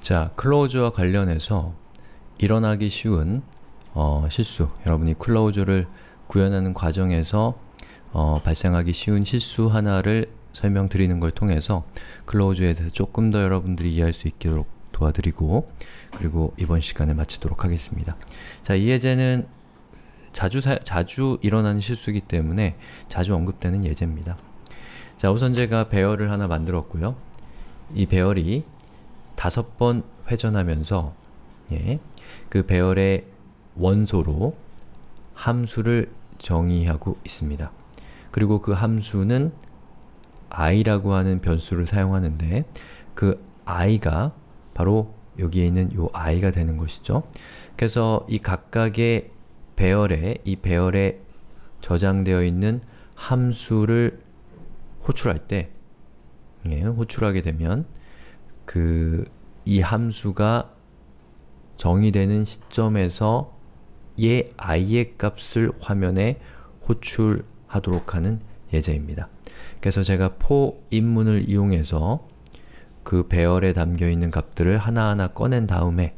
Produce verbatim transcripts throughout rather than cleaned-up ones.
자, 클로저와 관련해서 일어나기 쉬운 어, 실수, 여러분이 클로저를 구현하는 과정에서 어, 발생하기 쉬운 실수 하나를 설명드리는 걸 통해서 클로저에 대해서 조금 더 여러분들이 이해할 수 있도록 도와드리고, 그리고 이번 시간을 마치도록 하겠습니다. 자, 이 예제는 자주, 사, 자주 일어나는 실수이기 때문에 자주 언급되는 예제입니다. 자, 우선 제가 배열을 하나 만들었고요. 이 배열이 다섯 번 회전하면서 예, 그 배열의 원소로 함수를 정의하고 있습니다. 그리고 그 함수는 i라고 하는 변수를 사용하는데, 그 i가 바로 여기에 있는 요 i가 되는 것이죠. 그래서 이 각각의 배열에, 이 배열에 저장되어 있는 함수를 호출할 때, 예, 호출하게 되면 그 이 함수가 정의되는 시점에서 얘 i의 값을 화면에 호출하도록 하는 예제입니다. 그래서 제가 for 입문을 이용해서 그 배열에 담겨있는 값들을 하나하나 꺼낸 다음에,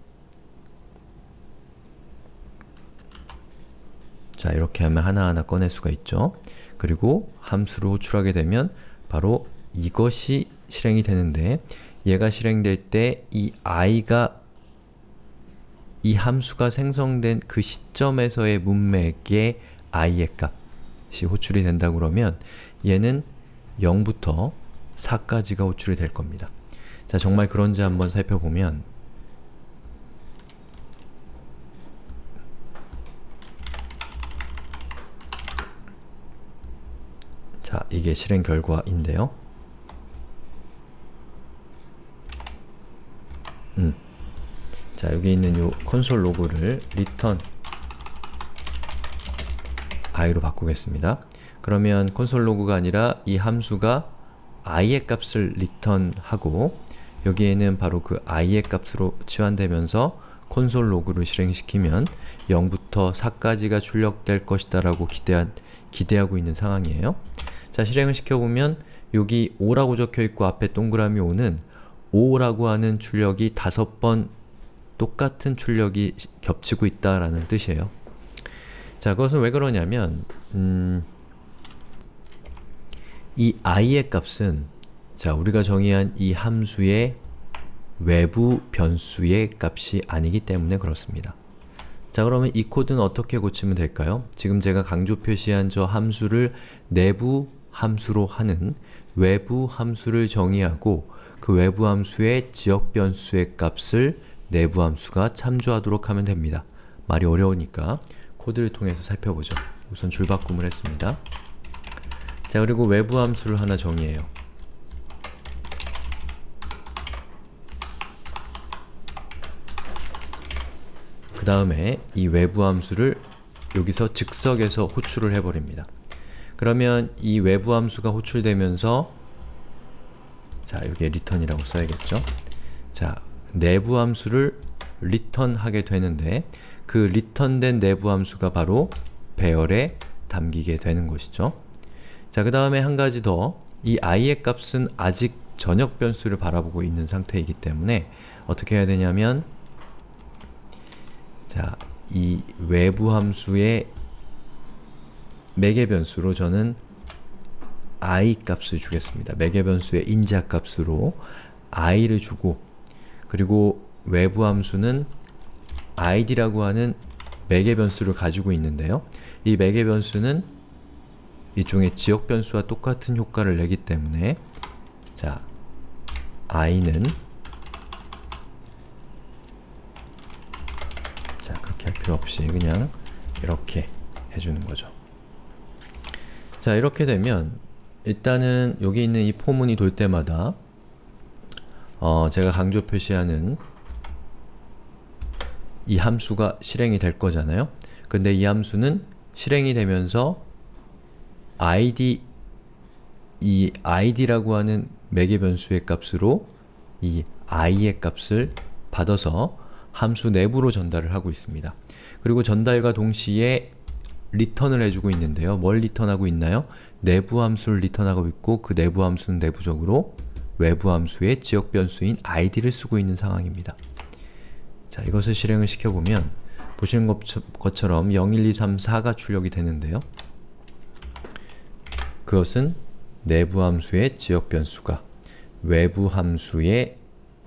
자, 이렇게 하면 하나하나 꺼낼 수가 있죠. 그리고 함수로 호출하게 되면 바로 이것이 실행이 되는데, 얘가 실행될 때 이 i가, 이 함수가 생성된 그 시점에서의 문맥의 i의 값이 호출이 된다고 그러면 얘는 영부터 사까지가 호출이 될 겁니다. 자, 정말 그런지 한번 살펴보면, 자, 이게 실행 결과인데요. 음. 자, 여기 있는 요 콘솔 로그를 return i로 바꾸겠습니다. 그러면 콘솔 로그가 아니라 이 함수가 i의 값을 return하고, 여기에는 바로 그 i의 값으로 치환되면서 콘솔 로그를 실행시키면 영부터 사까지가 출력될 것이다 라고 기대하, 기대하고 있는 상황이에요. 자, 실행을 시켜보면 여기 오라고 적혀있고 앞에 동그라미 오는 오라고 하는 출력이 다섯 번 똑같은 출력이 겹치고 있다라는 뜻이에요. 자, 그것은 왜 그러냐면 음, 이 i의 값은, 자, 우리가 정의한 이 함수의 외부 변수의 값이 아니기 때문에 그렇습니다. 자, 그러면 이 코드는 어떻게 고치면 될까요? 지금 제가 강조 표시한 저 함수를 내부 함수로 하는 외부 함수를 정의하고, 그 외부 함수의 지역 변수의 값을 내부 함수가 참조하도록 하면 됩니다. 말이 어려우니까 코드를 통해서 살펴보죠. 우선 줄바꿈을 했습니다. 자, 그리고 외부 함수를 하나 정의해요. 그 다음에 이 외부 함수를 여기서 즉석에서 호출을 해버립니다. 그러면 이 외부 함수가 호출되면서, 자, 여기에 return이라고 써야겠죠? 자, 내부 함수를 return하게 되는데, 그 return된 내부 함수가 바로 배열에 담기게 되는 것이죠. 자, 그 다음에 한 가지 더, 이 i의 값은 아직 전역 변수를 바라보고 있는 상태이기 때문에 어떻게 해야 되냐면, 자, 이 외부 함수의 매개 변수로 저는 i 값을 주겠습니다. 매개 변수의 인자 값으로 i를 주고, 그리고 외부 함수는 id라고 하는 매개 변수를 가지고 있는데요. 이 매개 변수는 일종의 지역 변수와 똑같은 효과를 내기 때문에, 자, i는, 자, 그렇게 할 필요 없이 그냥 이렇게 해주는 거죠. 자, 이렇게 되면 일단은 여기 있는 이 포문이 돌 때마다 어, 제가 강조 표시하는 이 함수가 실행이 될 거잖아요. 근데 이 함수는 실행이 되면서 id, 이 id라고 하는 매개 변수의 값으로 이 i의 값을 받아서 함수 내부로 전달을 하고 있습니다. 그리고 전달과 동시에 return을 해주고 있는데요. 뭘 return하고 있나요? 내부 함수를 return하고 있고, 그 내부 함수는 내부적으로 외부 함수의 지역 변수인 아이디를 쓰고 있는 상황입니다. 자, 이것을 실행을 시켜보면 보시는 것처럼 영, 일, 이, 삼, 사가 출력이 되는데요. 그것은 내부 함수의 지역 변수가 외부 함수의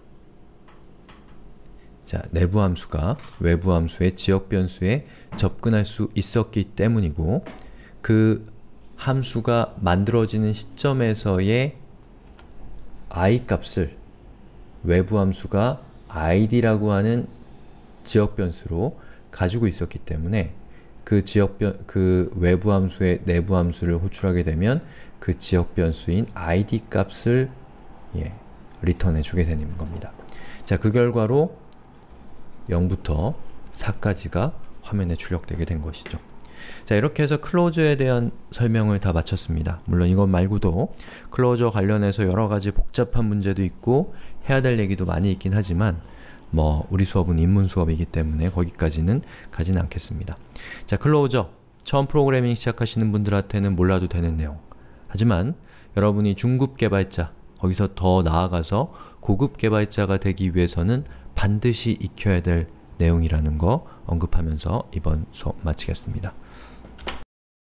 자, 내부 함수가 외부 함수의 지역 변수에 접근할 수 있었기 때문이고, 그 함수가 만들어지는 시점에서의 i 값을 외부 함수가 아이디라고 하는 지역 변수로 가지고 있었기 때문에 그 지역 변, 그 외부 함수의 내부 함수를 호출하게 되면 그 지역 변수인 아이디 값을 예, 리턴해 주게 되는 겁니다. 자, 그 결과로 영부터 사까지가 화면에 출력되게 된 것이죠. 자, 이렇게 해서 클로저에 대한 설명을 다 마쳤습니다. 물론 이것 말고도 클로저 관련해서 여러가지 복잡한 문제도 있고 해야 될 얘기도 많이 있긴 하지만 뭐 우리 수업은 입문 수업이기 때문에 거기까지는 가진 않겠습니다. 자, 클로저 처음 프로그래밍 시작하시는 분들한테는 몰라도 되는 내용, 하지만 여러분이 중급 개발자, 거기서 더 나아가서 고급 개발자가 되기 위해서는 반드시 익혀야 될 내용이라는 거 언급하면서 이번 수업 마치겠습니다.